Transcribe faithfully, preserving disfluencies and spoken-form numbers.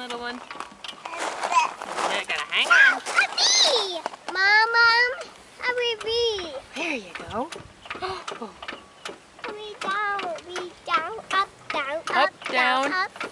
little one. Yeah, gotta hang on. A bee! Mom, Mom, a bee. There you go. Oh. We down, we down, up, down, up, Up, down. down, up.